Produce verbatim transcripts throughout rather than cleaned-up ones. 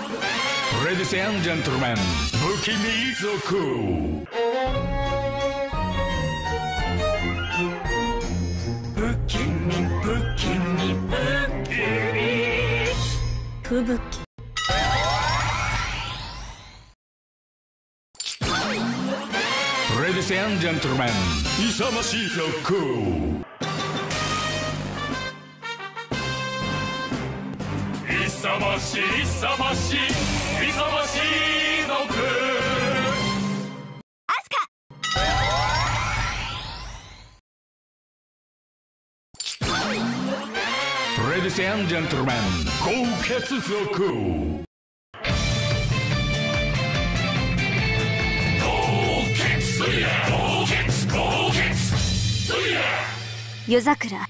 Ladies and gentlemen, 不気味族。不気味、不気味、不気味。 吹雪。 Ladies and gentlemen, 勇ましい族。勇ましい、勇ましい、勇ましい族。 アスカ。 Ladies and gentlemen, 豪傑族。 夜桜。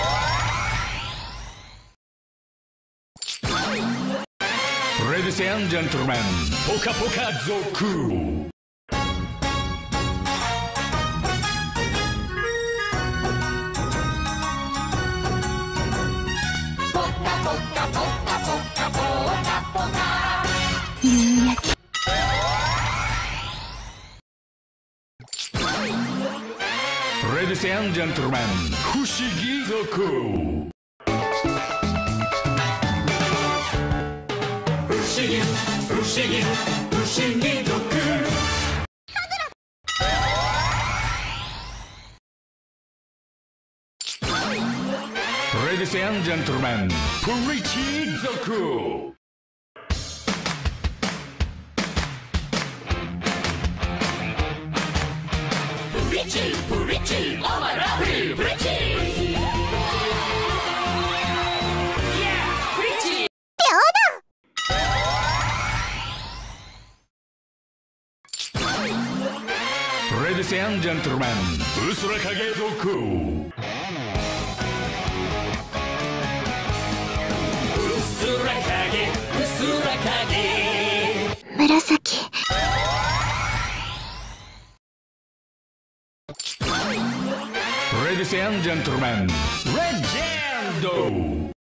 Ladies and gentlemen, ポカポカ族。 ポカポカポカポカポカポカ。夕焼け。 Ladies and gentlemen, 不思議族。不思議、不思議、不思議族。Ladies and gentlemen, プリチ族。プリチ、プリチ、Oh my lovely プリチ。Ladies and gentlemen, うすら影族。うすら影、うすら影。 紫。 Ladies and gentlemen, Legend!